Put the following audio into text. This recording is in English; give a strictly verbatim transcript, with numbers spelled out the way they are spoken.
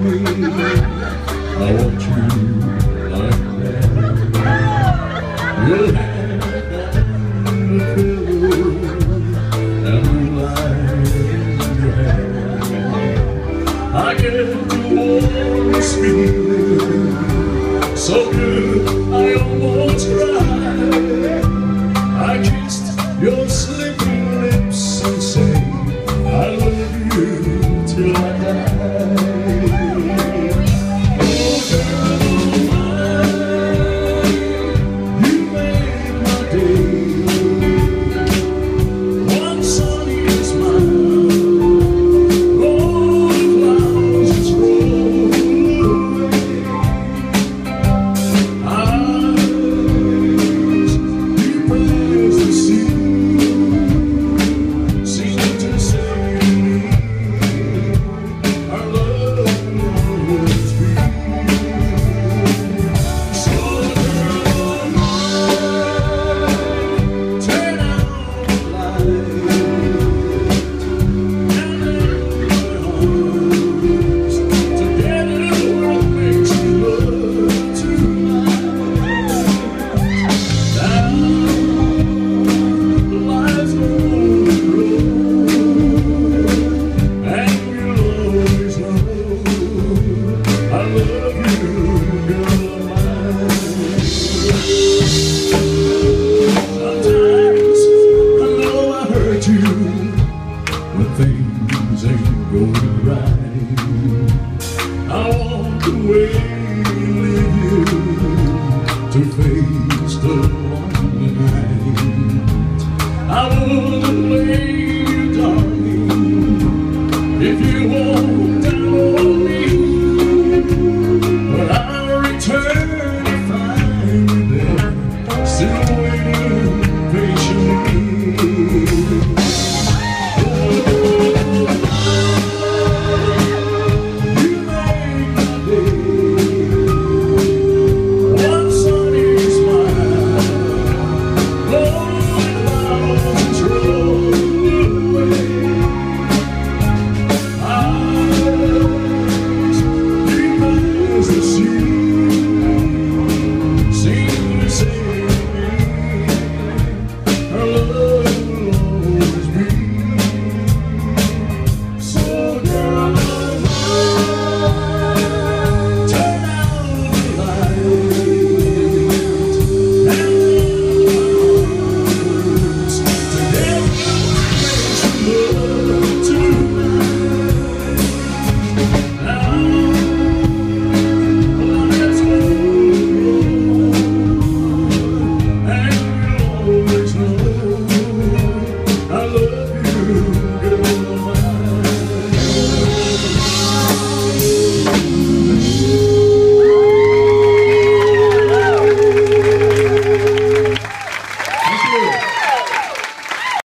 me, I want you like that. You'll have a pillow and moonlight in your hair. I get the warmest feeling, so good I almost cried. I kissed your sleeping lips and say I love you till I die. Oh girl of mine, you make my day. One sunny smile, all the clouds just roll away. Eyes you praise the sea, seem to say our love will always be. So girl of mine, turn out the light and let my arms together. What makes me love tonight? Now life's a lonely road, and you'll always know I love you, girl of mine. Sometimes I know I hurt you when things ain't going right. I walk away and leave you to fade